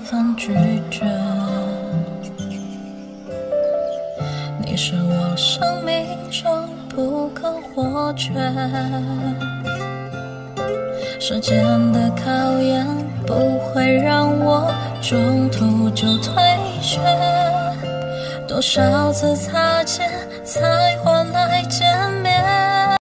分拒绝。你是我生命中不可或缺，时间的考验不会让我中途就退却，多少次擦肩才会